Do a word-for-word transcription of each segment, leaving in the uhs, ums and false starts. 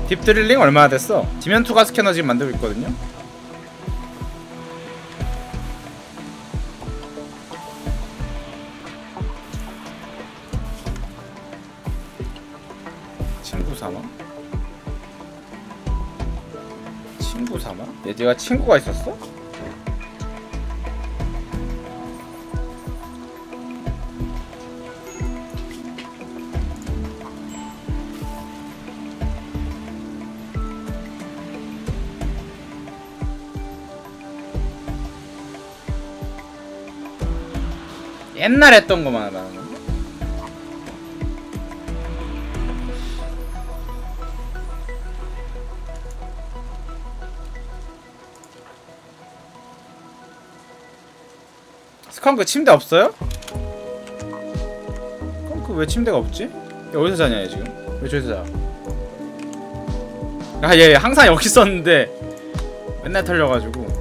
딥드릴링 얼마나 됐어? 디면투가 스캐너 지금 만들고 있거든요. 친구 삼아? 친구 삼아? 얘 네가 친구가 있었어? 옛날 했던 거만 말하는 건가? 스컹크 침대 없어요? 스컹크 왜 침대가 없지? 얘 어디서 자냐 얘 지금? 왜 저기서 자? 아 얘 항상 여기 있었는데 맨날 털려가지고.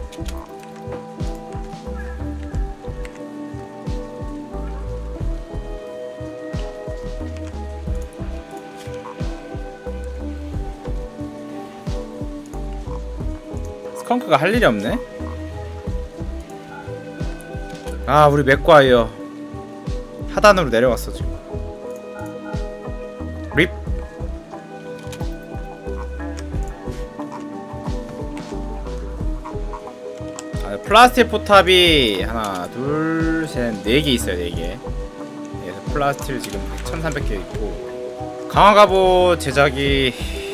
스컹크가 할 일이 없네? 아 우리 맥과이어 하단으로 내려갔어 지금. 립. 아, 플라스틱 포탑이 하나 둘 셋 네 개 있어요. 네 개. 그래서 플라스틱 지금 천삼백 개 있고. 강화갑옷 제작이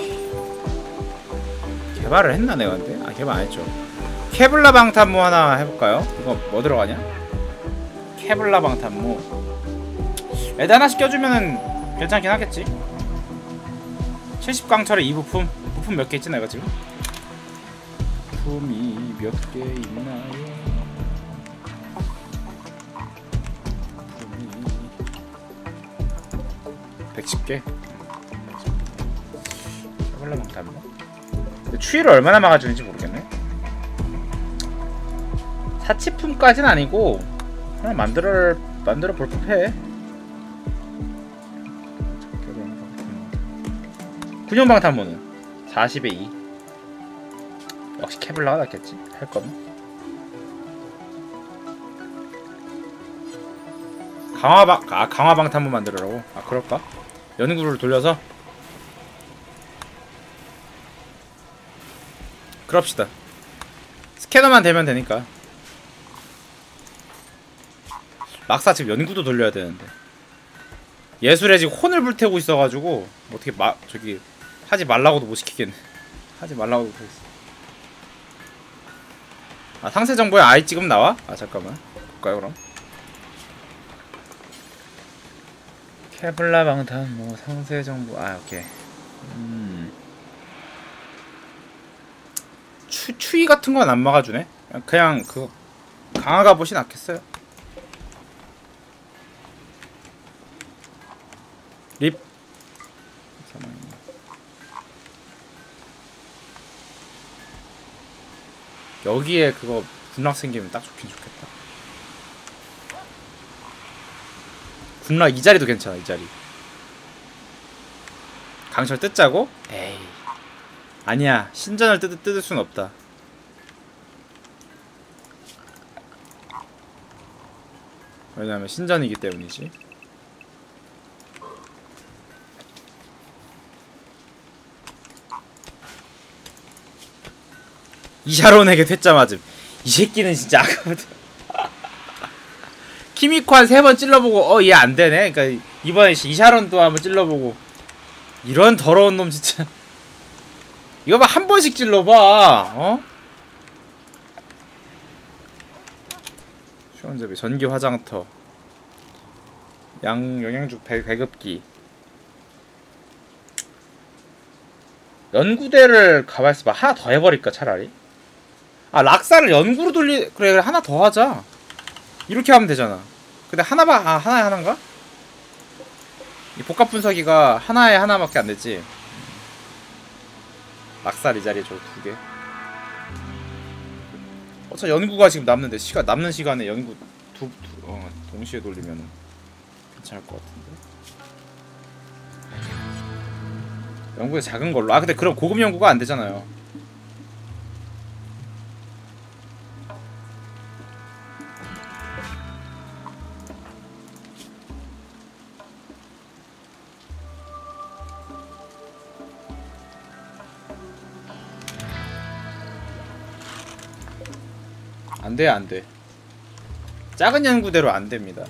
개발을 했나 내가 근데? 아 개발 안 했죠. 케블라 방탄모 하나 해볼까요? 이거 뭐 들어가냐? 케블라 방탄모 애드 하나씩 껴주면은 괜찮긴 하겠지. 칠십 강철의 이 부품. 부품 몇 개 있지 내가 지금? 부품이 몇 개 있나요? 부품이 백십 개? 케블라 방탄모. 근데 추위를 얼마나 막아주는지 모르겠네. 사치품까진 아니고 그냥 만들어 만들어 볼 법해. 군용 방탄모는 사십에 이. 역시 케블라가 낫겠지. 할 거면. 강화방 아 강화 방탄모 만들으라고. 아 그럴까? 연구를 돌려서. 그럽시다. 스캐너만 되면 되니까. 막사 지금 연구도 돌려야 되는데 예술에 지금 혼을 불태우고 있어가지고 어떻게 마 저기 하지 말라고도 못 시키겠네. 하지 말라고도 못했어. 아 상세 정보에 아이 찍으면 나와? 아 잠깐만 볼까요 그럼? 케블라 방탄 뭐 상세 정보 아 오케이. 음 추 추위 같은 건 안 막아주네. 그냥, 그냥 그 강화갑옷이 낫겠어요. 립. 여기에 그거 군락 생기면 딱 좋긴 좋겠다. 군락 이 자리도 괜찮아. 이 자리 강철 뜯자고? 에이 아니야. 신전을 뜯, 뜯을 순 없다. 왜냐면 신전이기 때문이지. 이샤론에게 퇴짜 맞음. 이 새끼는 진짜 아까부터 키미코 한 세 번 찔러보고 어 얘 안되네. 그니까 이번에 이샤론 또 한번 찔러보고 이런 더러운 놈 진짜. 이거 봐 한 번씩 찔러봐. 어? 수원잡이 전기 화장터 양 영양죽 배, 배급기. 연구대를 가만있어봐. 하나 더 해버릴까 차라리? 아 락사를 연구로 돌리 그래 그래 하나 더 하자. 이렇게 하면 되잖아. 근데 하나봐. 아 하나에 하나인가? 이 복합 분석기가 하나에 하나밖에 안 되지. 락살 이 자리에 저 두 개. 어차 연구가 지금 남는데 시간 남는 시간에 연구 두, 두 어, 동시에 돌리면 괜찮을 것 같은데. 연구대 작은 걸로. 아 근데 그럼 고급 연구가 안 되잖아요. 안 돼, 안 돼. 작은 연구대로 안 됩니다.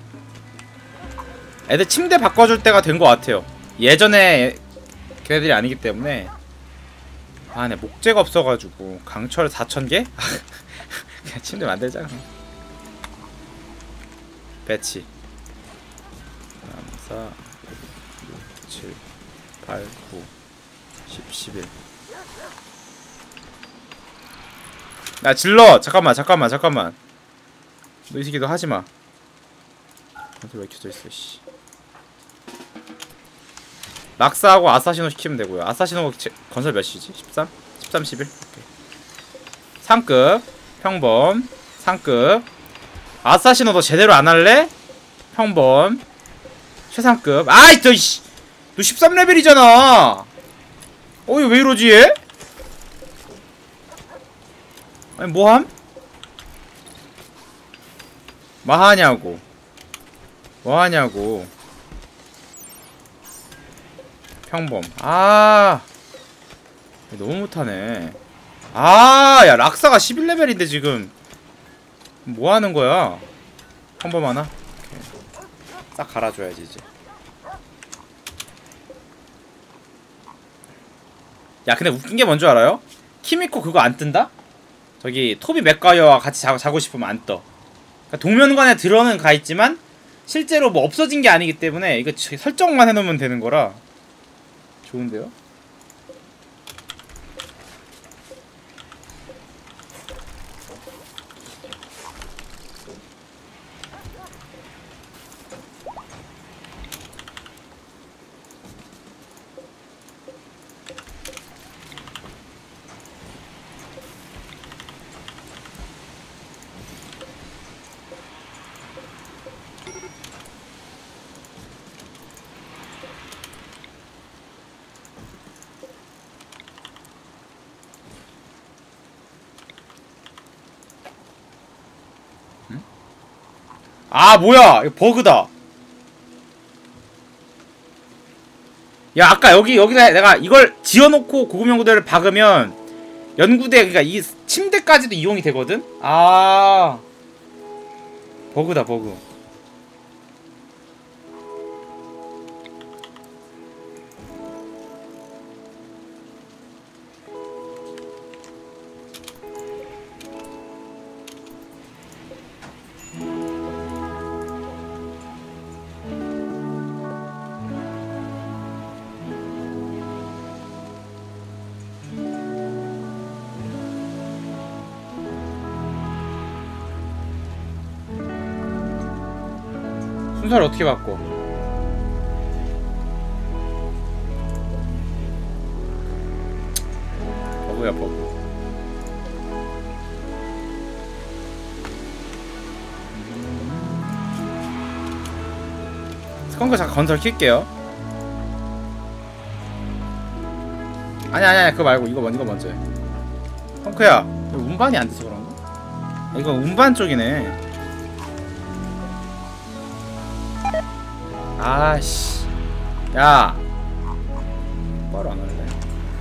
애들 침대 바꿔줄 때가 된 것 같아요. 예전에 걔네들이 아니기 때문에. 아, 네, 목재가 없어가지고. 강철 사천 개? 그냥 침대 만들자. 배치. 삼, 사, 육, 칠, 팔, 구, 십, 십일. 야, 질러! 잠깐만, 잠깐만, 잠깐만. 너 이 새끼 너 하지마. 왜 켜져있어, 씨. 락사하고 아사시노 시키면 되고요. 아사시노 건설 몇 시지? 십삼? 십삼, 십일? 오케이. 상급 평범 상급. 아사시노 너 제대로 안 할래? 평범 최상급. 아이 너 씨, 너 십삼 레벨이잖아. 어이 왜 이러지 얘? 아니 뭐함? 뭐하냐고 뭐하냐고. 평범. 아 너무 못하네. 아 야 락사가 십일 레벨인데 지금 뭐하는거야. 평범 하나? 오케이. 싹 갈아줘야지 이제. 야 근데 웃긴게 뭔줄 알아요? 키미코 그거 안 뜬다? 저기 토비 맥과이어와 같이 자, 자고 싶으면 안 떠. 그러니까 동면관에 들어는 가있지만 실제로 뭐 없어진게 아니기 때문에 이거 설정만 해놓으면 되는 거라 좋은데요? 아 뭐야 이거 버그다. 야 아까 여기 여기다 내가 이걸 지어놓고 고급 연구대를 박으면 연구대 그니까 이 침대까지도 이용이 되거든? 아 버그다 버그. 순서를 어떻게 바꿔? 버그야 버그. 스컹크 잠깐 건설 킬게요. 아니 아니 아니 그거 말고 이거 먼저 이거 먼저 해. 스컹크야 운반이 안 돼서 그런가? 아, 이거 운반 쪽이네. 아씨 야 바로 안 할래?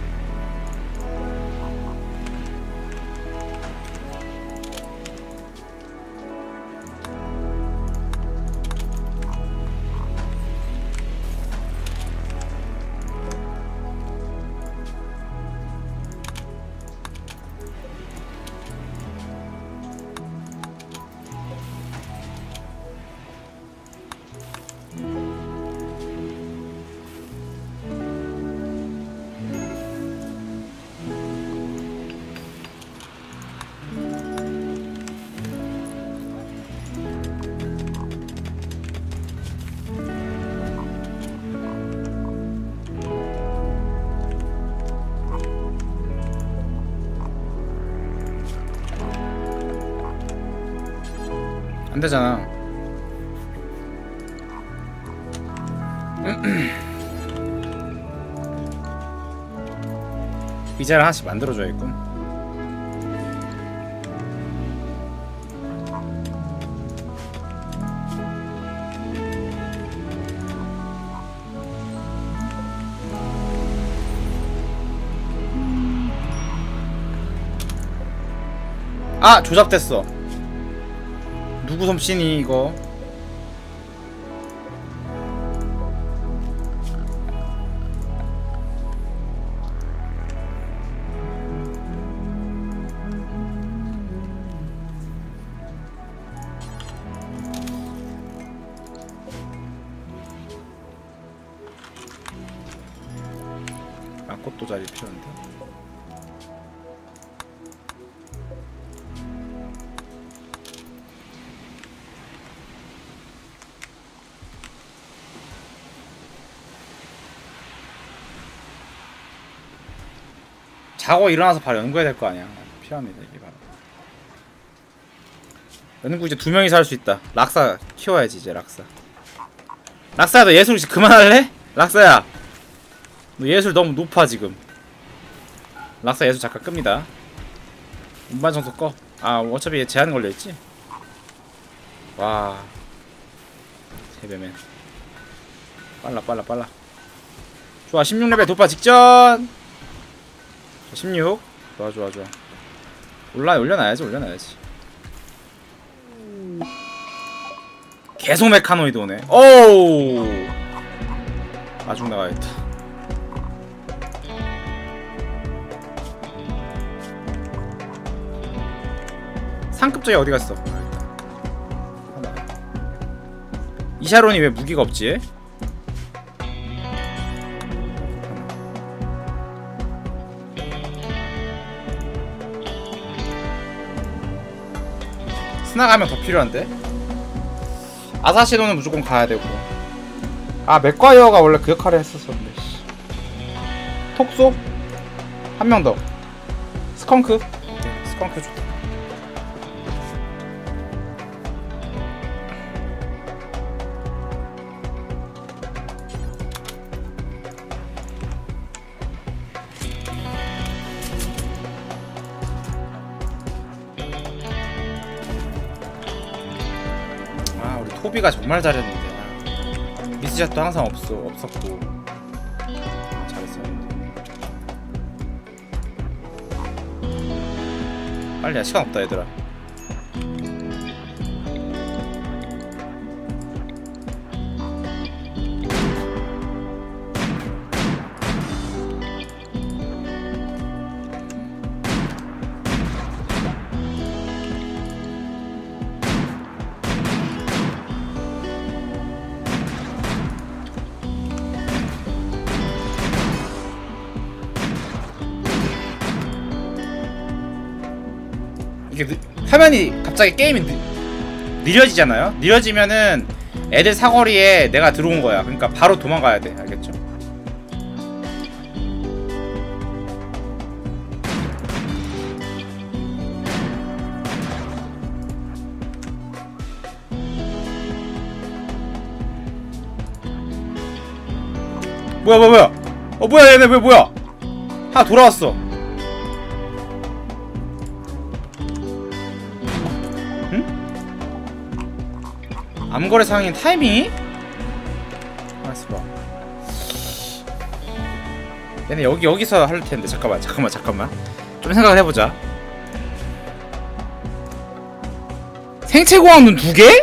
안 되잖아. 의자를 하나씩 만들어줘야겠군. 아! 조작됐어. 누구 솜씨니 이거. 아, 꽃도 자리 필요한데. 자고 일어나서 바로 연구해야 될 거 아니야. 필요합니다 이게 바로. 연구 이제 두 명이서 할 수 있다. 락사 키워야지 이제. 락사 락사야 너 예술 그만할래? 락사야 너 예술 너무 높아 지금. 락사 예술 잠깐 끕니다. 운반 청소 꺼. 아 어차피 제한 걸려있지? 와 세배맨 빨라 빨라 빨라. 좋아 십육 레벨 도파 직전. 십육 좋아 좋아 좋아. 올라 올려놔야지 올려놔야지. 계속 메카노이드 오네. 오우 아중 나가야겠다. 상급적이 어디 갔어? 하나. 이샤론이 왜 무기가 없지? 스나 가면 더 필요한데? 아사시노는 무조건 가야 되고. 아 맥과이어가 원래 그 역할을 했었었는데. 톡소? 한 명 더. 스컹크? 네, 스컹크 좋다. 토비가 정말 잘했는데. 미스샷도 항상 없어, 없었고. 잘했었는데. 빨리야, 시간 없다 얘들아. 이게 화면이 갑자기 게임이 느, 느려지잖아요? 느려지면은 애들 사거리에 내가 들어온 거야. 그러니까 바로 도망가야 돼. 알겠죠? 뭐야 뭐야 뭐야. 어 뭐야 얘네 왜 뭐야. 하나 돌아왔어. 암거래 상인 타이밍이? 알았어 봐. 얘네 여기 여기서 할 텐데. 잠깐만 잠깐만 잠깐만 좀 생각을 해보자. 생체공학 눈 두 개?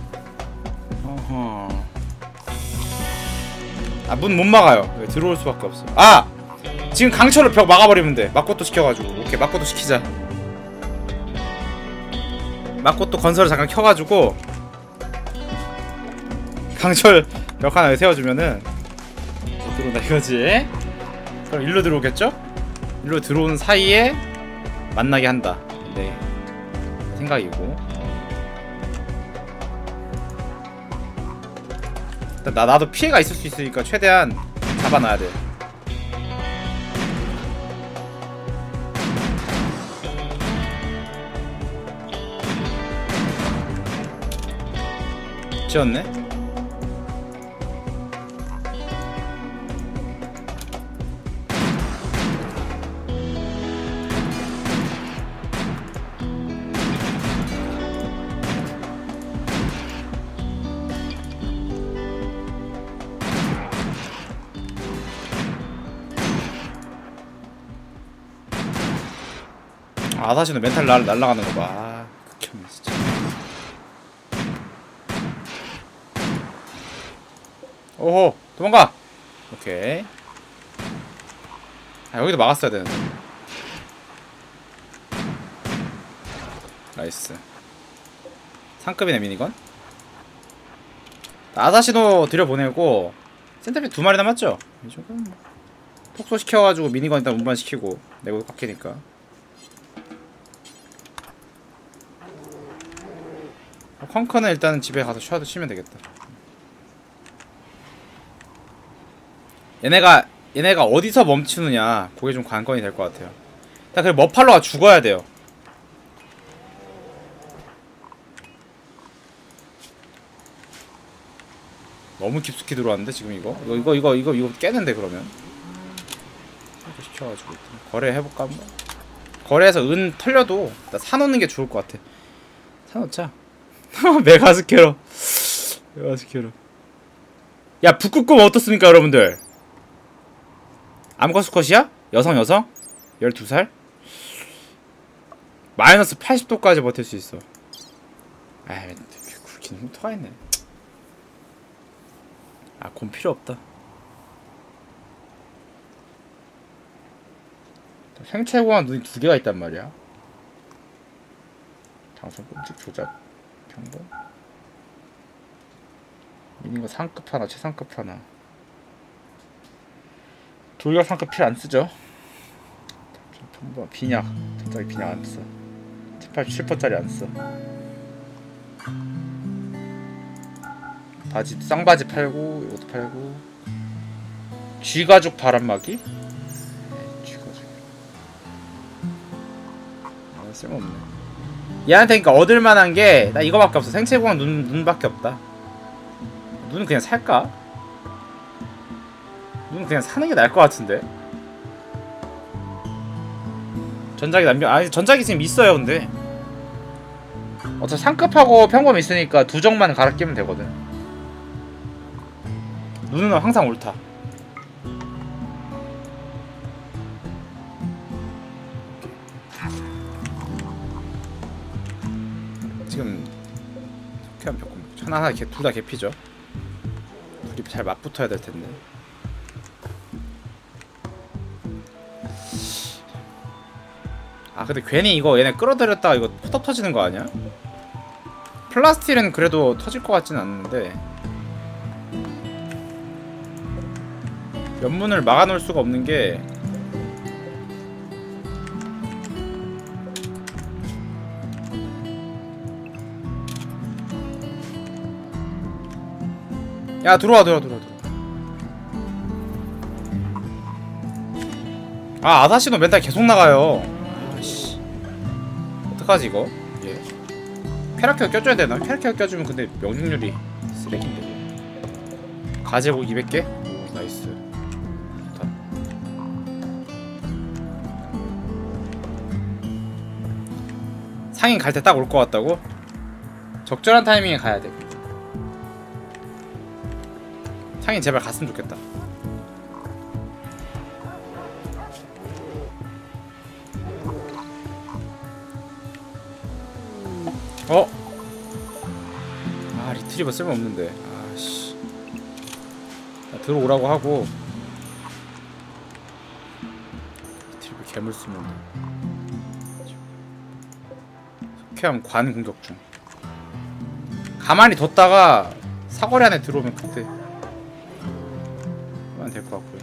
어허. 아 문 못 막아요. 왜 들어올 수밖에 없어. 아 지금 강철로 벽 막아버리면 돼. 막고또 시켜가지고. 오케이 막고또 시키자. 막고또 건설을 잠깐 켜가지고 강철 벽 하나 세워주면은 들어온다 이거지. 그럼 일로 들어오겠죠? 일로 들어오는 사이에 만나게 한다. 네 생각이고. 나, 나도 피해가 있을 수 있으니까 최대한 잡아놔야 돼. 지었네? 아사시노 멘탈 날, 날라가는 거 봐. 아, 극혐이야 진짜. 오호, 도망가. 오케이. 아, 여기도 막았어야 되는데. 나이스. 상급이네 미니건. 아사시노 들여보내고 센터필 두 마리 남았죠? 조금 톡소 시켜가지고 미니건 일단 운반시키고 내고 깎이니까. 펑커는 일단은 집에 가서 쉬어도 쉬면 되겠다. 얘네가 얘네가 어디서 멈추느냐 그게 좀 관건이 될 것 같아요. 일단 그 머팔로가 죽어야 돼요. 너무 깊숙이 들어왔는데 지금 이거 이거 이거 이거 이거, 이거 깨는데 그러면 이거 시켜가지고 거래 해볼까 한번. 거래해서 은 털려도 나 사놓는 게 좋을 것 같아. 사놓자. 메가스캐러 메가스캐러. 야 북극곰 어떻습니까 여러분들? 암컷수컷이야? 여성 여성? 열두 살? 마이너스 팔십 도까지 버틸 수 있어. 아이 굵긴 흉터가 있네. 아 곰 필요 없다. 생체공학 눈이 두 개가 있단 말이야. 장선 끔찍 조작 평범 미니거 상급 하나 최상급 하나. 돌격 상급 필 안 쓰죠. 평범 비약 전자기 비약 안 써. 칠십칠 퍼센트짜리 안 써. 바지 쌍바지 팔고 이것도 팔고. 쥐가죽 바람막이? 네, 쥐가죽. 아 쓸모없네. 얘한테 그니까 얻을만한 게 나 이거밖에 없어. 생체공학 눈, 눈밖에 없다. 눈은 그냥 살까? 눈은 그냥 사는 게 나을 것 같은데. 전자기 남겨. 아니 전자기 지금 있어요 근데. 어차피 상급하고 평범 있으니까 두 정만 갈아 끼면 되거든. 눈은 항상 옳다. 지금 석회암 벽공 하나 둘 다 개피죠. 둘이 잘 맞붙어야 될 텐데. 아 근데 괜히 이거 얘네 끌어들였다가 이거 포탑 터지는 거 아니야? 플라스틸은 그래도 터질 것 같진 않는데 연문을 막아놓을 수가 없는 게 야 들어와 들어와 들어와 들어와. 아 아사시노 멘탈 계속 나가요. 아씨 어떡하지 이거. 예. 페라케어 껴줘야 되나? 페라케어 껴주면 근데 명중률이 쓰레기인데. 가제복 이백 개? 오 나이스. 좋다. 상인 갈 때 딱 올 것 같다고? 적절한 타이밍에 가야 돼. 상인 제발 갔으면 좋겠다. 어? 아 리트리버 쓸모없는데. 아씨 들어오라고 하고 리트리버 괴물 쓰면 석회암 관 공격 중. 가만히 뒀다가 사거리 안에 들어오면 그때 하면 될 것 같고요.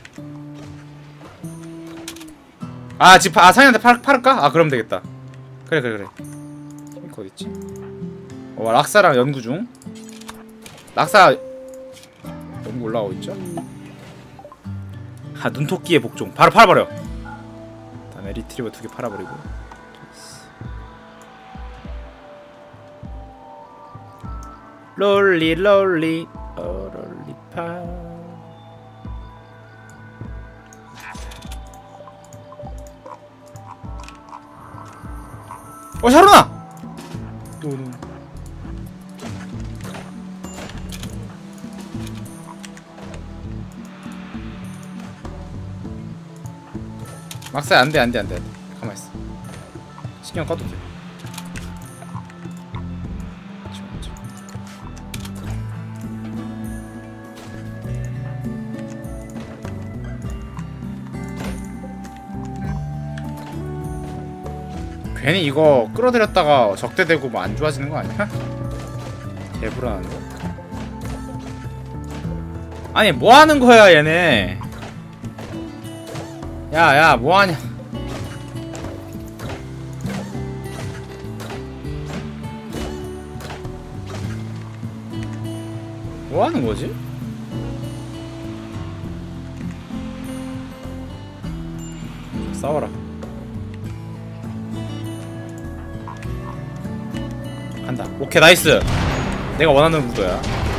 아 지금 아 상인한테 팔, 팔을까? 아 그러면 되겠다. 그래 그래 그래. 어딨지? 어 락사랑 연구 중. 락사 연구 올라가고 있죠? 아 눈토끼의 복종 바로 팔아버려. 다음에 리트리버 두 개 팔아버리고. 롤리 롤리 어 롤리파. 어 샤루나! 노노. 막사야 안돼 안돼 안돼 안돼. 가만있어. 신경 꺼도 돼. 괜히 이거 끌어들였다가 적대되고 뭐 안 좋아지는 거 아니야? 개불안한데. 아니 뭐 하는 거야 얘네. 야야 뭐 하냐. 뭐 하는 거지? 싸워라. 간다. 오케이 나이스. 내가 원하는 구도야.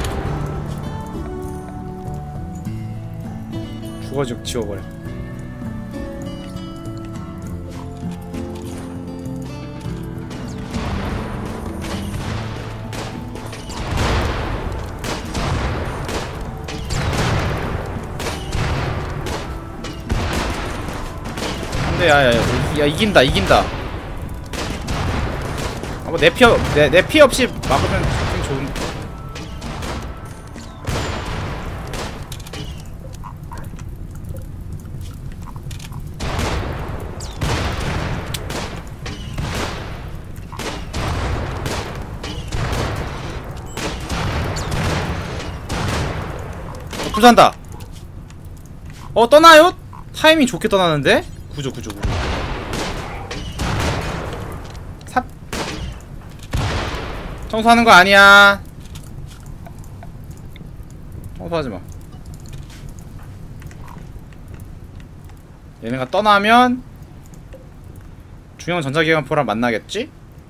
죽어죽 지워버려. 안돼. 야야야 야, 이긴다 이긴다. 아, 뭐 내 피 내 내 피 없이 막으면 좀 좋은. 어, 부산다. 어 떠나요? 타이밍 좋게 떠나는데? 구조 구조 구조. 삽. 청소하는 거 아니야. 청소하지 마. 얘네가 떠나면 중형 전자기관포랑 만나겠지?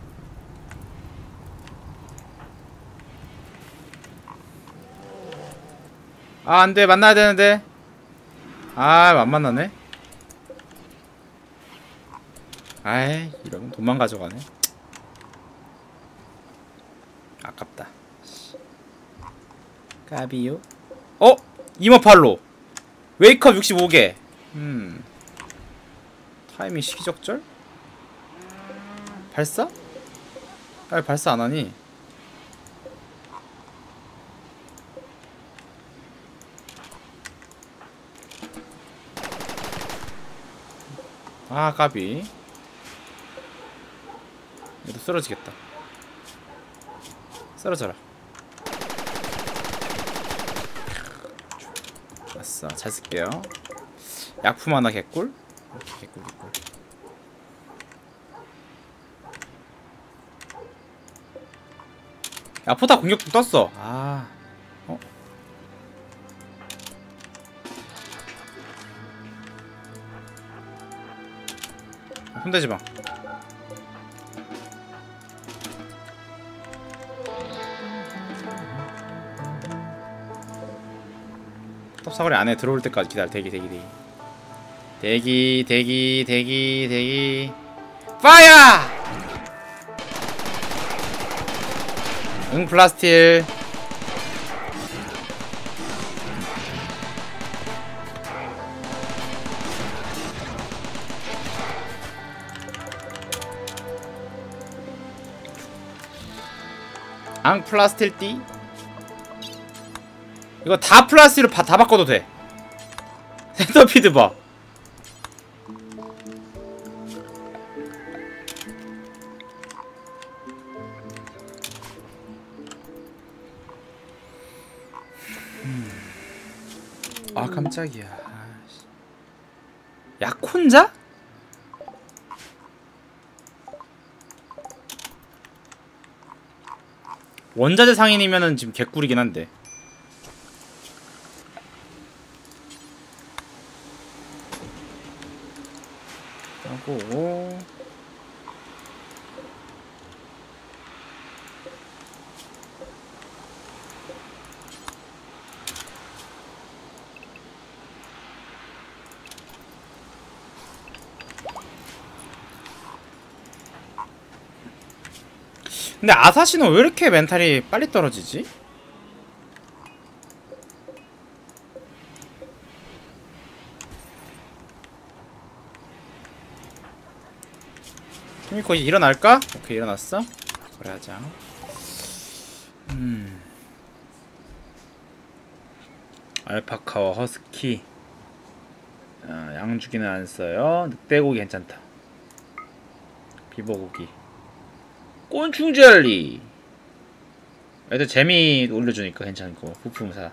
아 안돼 만나야 되는데. 아 안 만나네. 아이 이러면 돈만 가져가네. 아깝다. 까비요. 어? 이머팔로 웨이크업 육십오 개. 음 타이밍 시기적절? 발사? 아 발사 안하니? 아 까비. 얘도 쓰러지겠다. 쓰러져라. 아싸 잘 쓸게요. 약품 하나 개꿀. 개꿀 개꿀. 야 포탑 공격도 떴어. 아 어? 손대지마. 포탑 사거리 안에 들어올 때까지 기다려. 대기 대기 대기 대기 대기 대기 대기 파이어! 응 플라스틸. 앙 플라스틸 띠. 이거 다 플라스틸로 다 바꿔도 돼. 센터피드 봐. 아 깜짝이야. 약혼자? 원자재 상인이면은 지금 개꿀이긴 한데. 하고 근데 아사시는 왜 이렇게 멘탈이 빨리 떨어지지? 히미코 이제 일어날까? 오케이 일어났어. 그래 하자. 음 알파카와 허스키. 아, 양주기는 안 써요. 늑대고기 괜찮다. 비버고기. 곤충 젤리. 애들 재미 올려주니까 괜찮고. 부품사.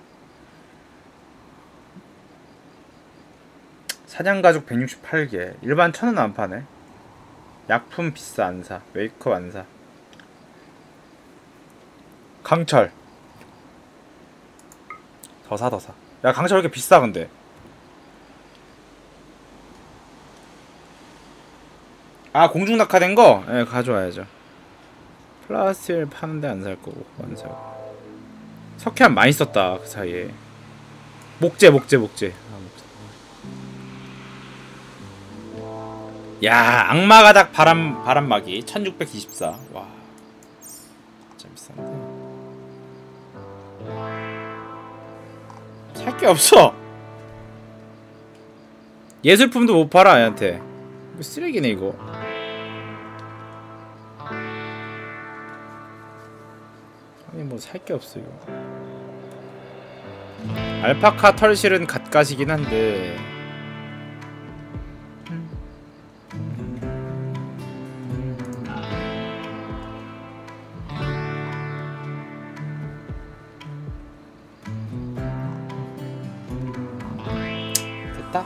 사냥가죽 백육십팔 개. 일반 천은 안 파네. 약품 비싸 안 사. 메이크업 안 사. 강철. 더 사, 더 사. 야, 강철 왜 이렇게 비싸, 근데? 아, 공중 낙하된 거? 예, 네, 가져와야죠. 플라스틸 파는데 안 살 거고, 안 사고. 석회암 많이 썼다, 그 사이에. 목재, 목재, 목재. 아, 목재. 야, 악마가닥 바람, 바람막이. 천육백이십사. 와. 진짜 비싼데. 살 게 없어. 예술품도 못 팔아, 얘한테. 이거 쓰레기네, 이거. 아니, 뭐, 살 게 없어, 이거. 알파카 털실은 갓가시긴 한데. 됐다?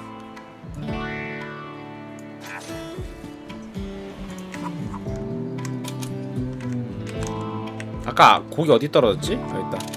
아까 고기 어디 떨어졌지? 여기 있다.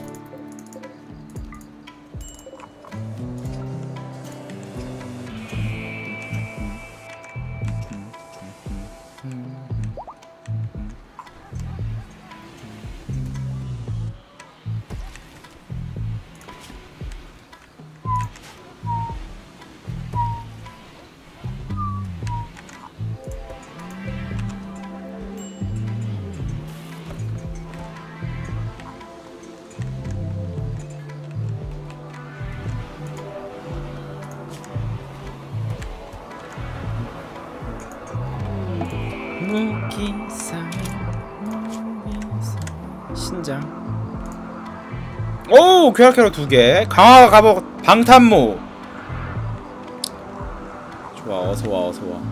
무기상 신장. 오! 쾌락캐로 두개. 강화 갑옷 방탄모. 좋아, 어서와 어서와.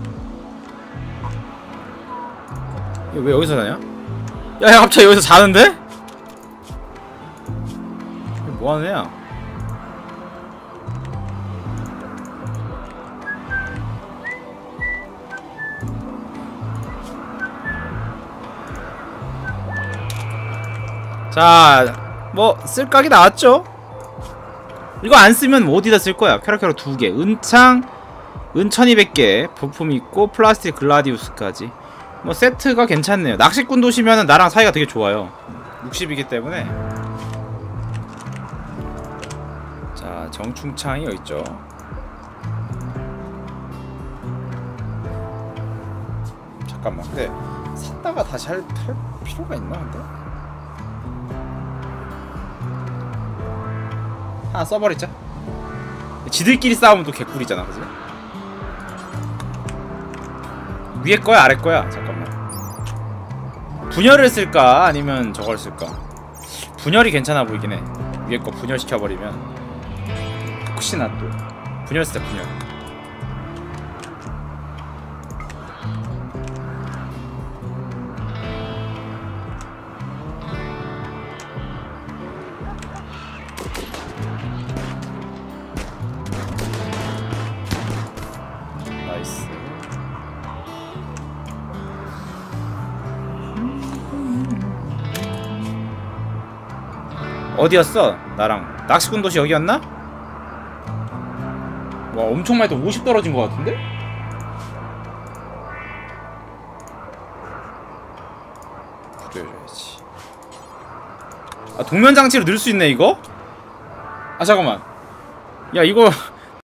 얘 왜 여기서 자냐? 야, 야 갑자기 여기서 자는데? 뭐하는 애야? 자, 뭐 쓸각이 나왔죠? 이거 안 쓰면 뭐 어디다 쓸 거야? 캐럿캐럿 두 개, 은창, 은 천이백 개, 부품 있고 플라스틱 글라디우스까지. 뭐 세트가 괜찮네요. 낚시꾼 도시면은 나랑 사이가 되게 좋아요. 육십이기 때문에. 자, 정충창이 여기 있죠. 잠깐만, 근데 샀다가 다시 할, 할 필요가 있나 근데? 하나 써버리자. 지들끼리 싸우면 또 개꿀이잖아, 그지? 위에 거야, 아래 거야? 잠깐만. 분열을 쓸까? 아니면 저걸 쓸까? 분열이 괜찮아 보이긴 해. 위에 거 분열 시켜버리면 혹시나 또 분열 쓰자, 분열. 나이스. 어디였어? 나랑 낚시꾼 도시 여기였나? 와, 엄청 많이 또 오십 떨어진 것 같은데? 그래야지. 아, 동면장치로 넣을 수 있네 이거? 아 잠깐만. 야 이거